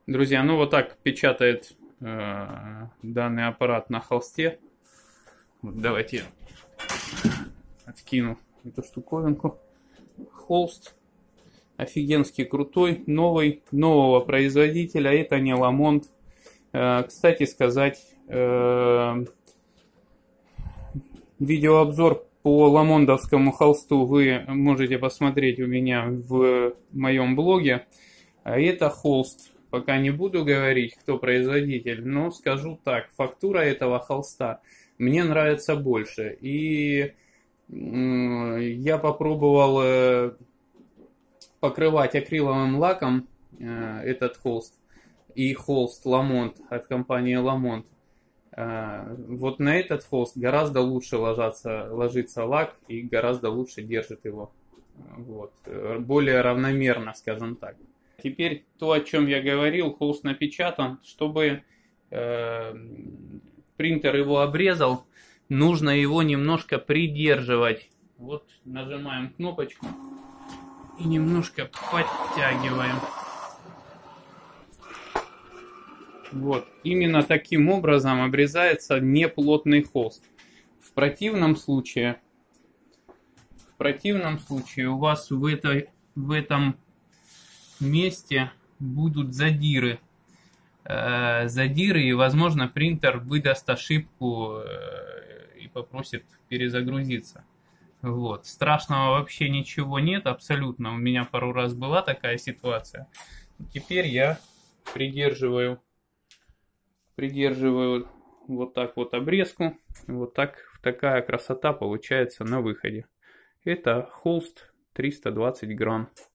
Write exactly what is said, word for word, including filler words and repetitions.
Друзья, ну вот так печатает э, данный аппарат на холсте. Вот давайте я откину эту штуковинку. Холст офигенский крутой, новый, нового производителя. Это не Ламонт. Э, кстати сказать, э, видеообзор по ламондовскому холсту вы можете посмотреть у меня в моем блоге. А это холст. Пока не буду говорить, кто производитель, но скажу так, фактура этого холста мне нравится больше. И я попробовал покрывать акриловым лаком этот холст и холст Ламонт от компании Ламонт. Вот на этот холст гораздо лучше ложится, ложится лак и гораздо лучше держит его. Вот. Более равномерно, скажем так. Теперь то, о чем я говорил, холст напечатан. Чтобы э, принтер его обрезал, нужно его немножко придерживать. Вот нажимаем кнопочку и немножко подтягиваем. Вот. Именно таким образом обрезается неплотный холст. В противном случае, в противном случае у вас в, этой, в этом месте будут задиры. Э, задиры, и, возможно, принтер выдаст ошибку э, и попросит перезагрузиться. Вот. Страшного вообще ничего нет, абсолютно. У меня пару раз была такая ситуация. Теперь я придерживаю, придерживаю вот так вот обрезку. Вот так, такая красота получается на выходе. Это холст триста двадцать грамм.